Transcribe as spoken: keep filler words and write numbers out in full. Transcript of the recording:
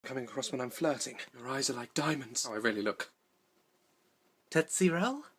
Coming across when I'm flirting. Your eyes are like diamonds. Oh, I really look. Tootsie Roll?